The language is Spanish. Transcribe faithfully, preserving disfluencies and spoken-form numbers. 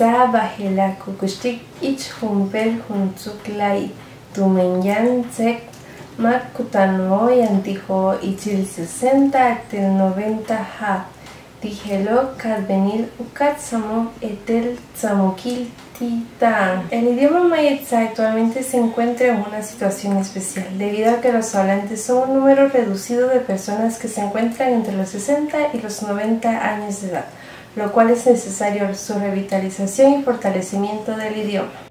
Sa bajela kukushtik ich humper hunzuklai tumenyan sek mat kutanoy antijo ichil sesenta actel noventa ha dijelo kadvenil ukat samok etel samokil titan. El idioma mayetza actualmente se encuentra en una situación especial debido a que los hablantes son un número reducido de personas que se encuentran entre los sesenta y los noventa años de edad, lo cual es necesario su revitalización y fortalecimiento del idioma.